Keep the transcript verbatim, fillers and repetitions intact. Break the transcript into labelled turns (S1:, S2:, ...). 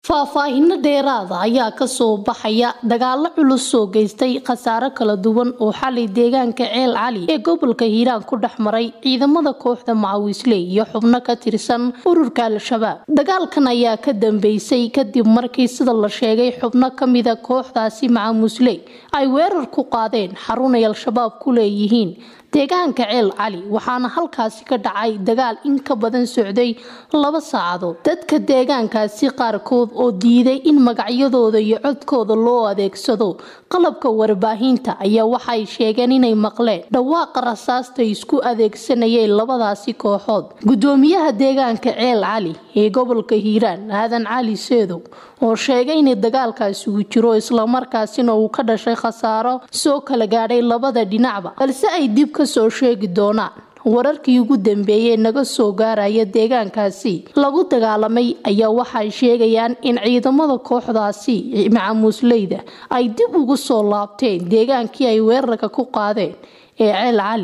S1: faahfaahin dheeraad ah ayaa ka soo baxaya dagaalo culus soo geystay khasaare kala duwan oo xalay deegaanka Ceel Cali ee gobolka Hiiraan ku dhaxmaray ciidamada kooxda Macawisley iyo xubno ka tirsan ururka Al-Shabaab. Dagaalkan ayaa ka dambeysay kadib markii sida la sheegay xubno kamid ah kooxdaasi Macawisley ay weerar ku qaadeen xarun ay Al-Shabaab ku leeyihiin deegaanka Ceel Cali, waxaana halkaasi ka dhacay dagaal in ka badan socday laba saacadood. Dadka deegaankaasi qaarkood oo diiday in magacyadooda iyo codkooda loo adeegsado qalabka warbaahinta ayaa waxay sheegeen inay maqleen dhawaaqa rasaasta isku adeegsanayeen labadaasi kooxood. Gudoomiyaha deegaanka Ceel Cali ee gobolka Hiiraan, Aadan Cali Seedow, oo sheegay in dagaalkaasi uu jiro isla markaasina uu ka dhashay khasaaro soo kala gaadhay labada dhinacba, balse ay dib ka soo sheegi doonaan wararkii ugu dambeeyay naga soo gaaraya deegaankaasi lagu dagaalamay ayaa waxay sheegayaan in ciidamada kooxdaasi Macawisleyda ay dib ugu soo laabteen deegaankii ay weerarka ku qaadeen ee Ceel Cali.